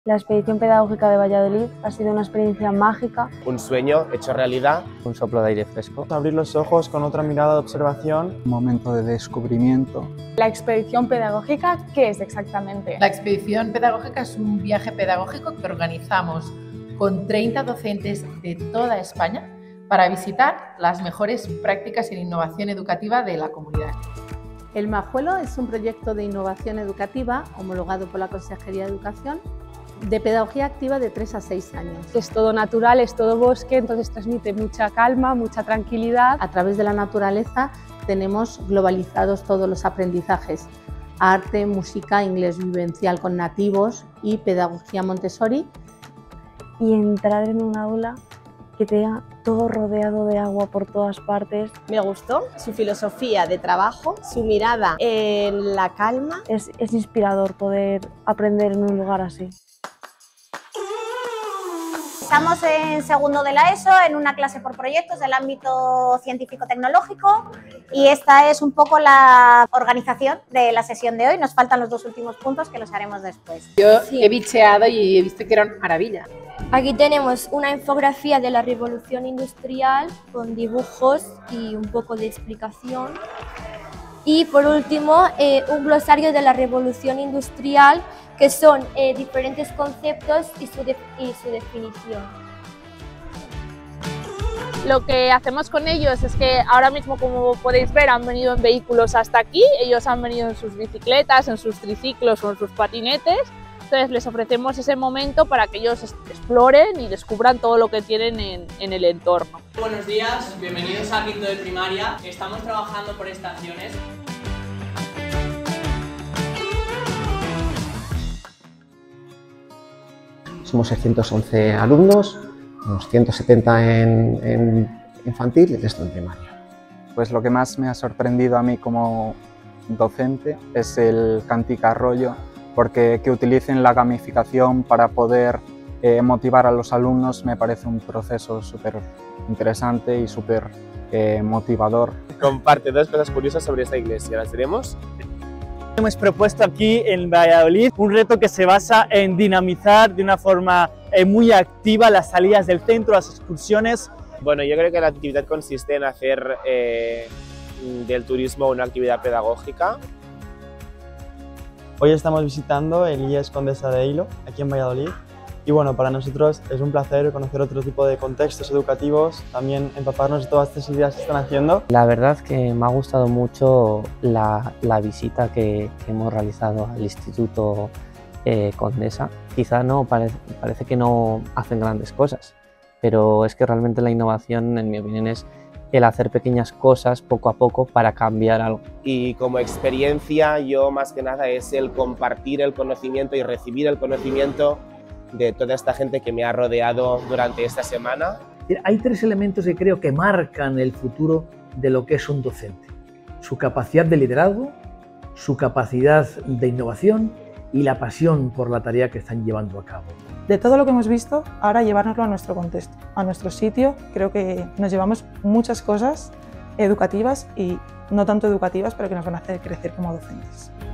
La expedición pedagógica de Valladolid ha sido una experiencia mágica. Un sueño hecho realidad. Un soplo de aire fresco. Abrir los ojos con otra mirada de observación. Un momento de descubrimiento. La expedición pedagógica, ¿qué es exactamente? La expedición pedagógica es un viaje pedagógico que organizamos con 30 docentes de toda España para visitar las mejores prácticas en innovación educativa de la comunidad. El Majuelo es un proyecto de innovación educativa homologado por la Consejería de Educación de pedagogía activa de 3 a 6 años. Es todo natural, es todo bosque, entonces transmite mucha calma, mucha tranquilidad. A través de la naturaleza tenemos globalizados todos los aprendizajes: arte, música, inglés vivencial con nativos y pedagogía Montessori. Y entrar en un aula que tenga todo rodeado de agua por todas partes. Me gustó su filosofía de trabajo, su mirada en la calma. Es inspirador poder aprender en un lugar así. Estamos en segundo de la ESO, en una clase por proyectos del ámbito científico-tecnológico, y esta es un poco la organización de la sesión de hoy. Nos faltan los 2 últimos puntos que los haremos después. Yo he bicheado y he visto que era una maravilla. Aquí tenemos una infografía de la revolución industrial con dibujos y un poco de explicación. Y por último, un glosario de la revolución industrial, que son diferentes conceptos y su definición. Lo que hacemos con ellos es que ahora mismo, como podéis ver, han venido en vehículos hasta aquí. Ellos han venido en sus bicicletas, en sus triciclos o en sus patinetes. Entonces les ofrecemos ese momento para que ellos exploren y descubran todo lo que tienen en el entorno. Buenos días, bienvenidos a quinto de primaria. Estamos trabajando por estaciones. Somos 611 alumnos, unos 170 en infantil y el resto en primaria. Pues lo que más me ha sorprendido a mí como docente es el Canticarrollo, porque que utilicen la gamificación para poder motivar a los alumnos me parece un proceso súper interesante y súper motivador. Comparte 2 cosas curiosas sobre esta iglesia, ¿las tenemos? Hemos propuesto aquí en Valladolid un reto que se basa en dinamizar de una forma muy activa las salidas del centro, las excursiones. Bueno, yo creo que la actividad consiste en hacer del turismo una actividad pedagógica. Hoy estamos visitando el IES Condesa de Hilo, aquí en Valladolid. Y bueno, para nosotros es un placer conocer otro tipo de contextos educativos, también empaparnos de todas estas ideas que están haciendo. La verdad que me ha gustado mucho la visita que hemos realizado al Instituto Condesa. Quizá no parece que no hacen grandes cosas, pero es que realmente la innovación, en mi opinión, es el hacer pequeñas cosas poco a poco para cambiar algo. Y como experiencia, yo más que nada es el compartir el conocimiento y recibir el conocimiento de toda esta gente que me ha rodeado durante esta semana. Hay 3 elementos que creo que marcan el futuro de lo que es un docente: su capacidad de liderazgo, su capacidad de innovación y la pasión por la tarea que están llevando a cabo. De todo lo que hemos visto, ahora llevárnoslo a nuestro contexto, a nuestro sitio. Creo que nos llevamos muchas cosas educativas y no tanto educativas, pero que nos van a hacer crecer como docentes.